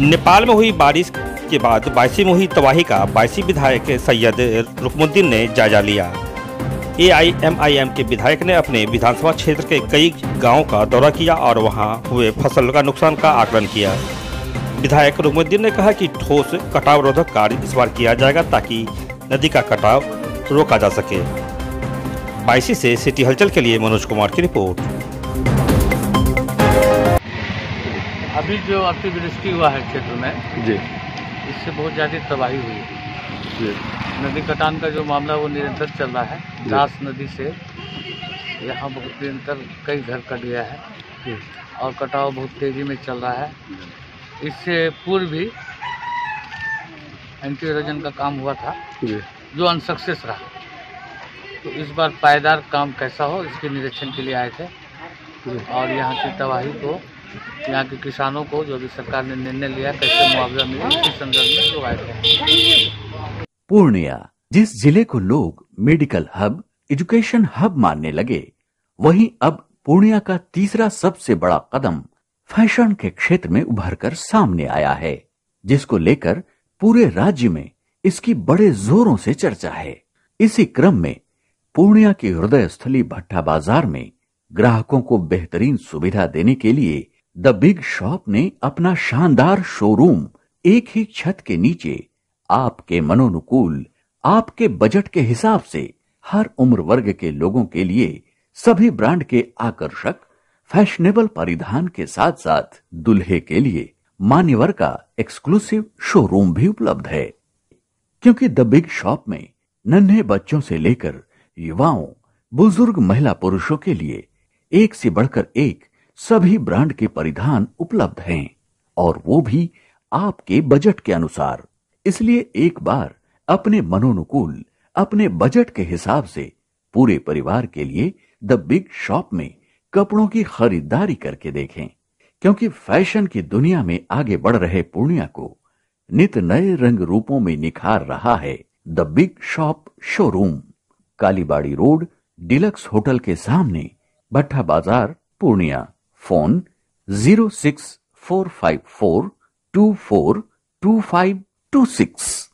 नेपाल में हुई बारिश के बाद बायसी में हुई तबाही का बायसी विधायक सैयद रुकमुद्दीन ने जायजा लिया। AIMIM के विधायक ने अपने विधानसभा क्षेत्र के कई गांवों का दौरा किया और वहां हुए फसल का नुकसान का आकलन किया। विधायक रुकमुद्दीन ने कहा कि ठोस कटाव रोधक कार्य इस बार किया जाएगा ताकि नदी का कटाव रोका जा सके। बायसी से सिटी हलचल के लिए मनोज कुमार की रिपोर्ट। अभी जो अतिवृष्टि हुआ है क्षेत्र में जी, इससे बहुत ज़्यादा तबाही हुई है जी, नदी कटान का जो मामला वो निरंतर चल रहा है। दास नदी से यहाँ बहुत निरंतर कई घर कट गया है और कटाव बहुत तेज़ी में चल रहा है। इससे पूर्व भी एंटी इरोजन का काम हुआ था जी, जो अनसक्सेस रहा। तो इस बार पायदार काम कैसा हो इसके निरीक्षण के लिए आए थे और यहाँ की तबाही को, यहाँ के किसानों को जो भी सरकार ने निर्णय लिया कैसे मुआवजा मिले इस संदर्भ में लोग आए थे। पूर्णिया, जिस जिले को लोग मेडिकल हब, एजुकेशन हब मानने लगे, वहीं अब पूर्णिया का तीसरा सबसे बड़ा कदम फैशन के क्षेत्र में उभरकर सामने आया है, जिसको लेकर पूरे राज्य में इसकी बड़े जोरों से चर्चा है। इसी क्रम में पूर्णिया की हृदय स्थली भट्टा बाजार में ग्राहकों को बेहतरीन सुविधा देने के लिए द बिग शॉप ने अपना शानदार शोरूम एक ही छत के नीचे आपके मनोनुकूल, आपके बजट के हिसाब से हर उम्र वर्ग के लोगों के लिए सभी ब्रांड के आकर्षक फैशनेबल परिधान के साथ साथ दुल्हे के लिए मान्यवर का एक्सक्लूसिव शोरूम भी उपलब्ध है। क्योंकि द बिग शॉप में नन्हे बच्चों से लेकर युवाओं, बुजुर्ग महिला पुरुषों के लिए एक से बढ़कर एक सभी ब्रांड के परिधान उपलब्ध हैं और वो भी आपके बजट के अनुसार। इसलिए एक बार अपने मनोनुकूल, अपने बजट के हिसाब से पूरे परिवार के लिए द बिग शॉप में कपड़ों की खरीदारी करके देखें। क्योंकि फैशन की दुनिया में आगे बढ़ रहे पूर्णिया को नित नए रंग रूपों में निखार रहा है the big shop showroom, Kalibari road, deluxe hotel के सामने, भट्टा बाजार, पूर्णिया। फोन 06454242526।